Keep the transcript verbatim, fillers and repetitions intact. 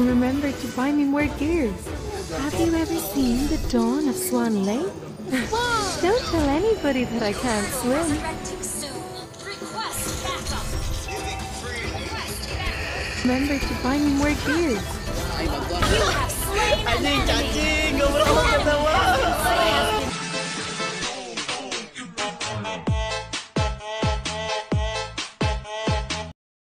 Remember to buy me more gears. Have you ever seen the dawn of Swan Lake? Don't tell anybody that I can't swim. Remember to buy me more gears. Anjing cacing, goblok ketawa.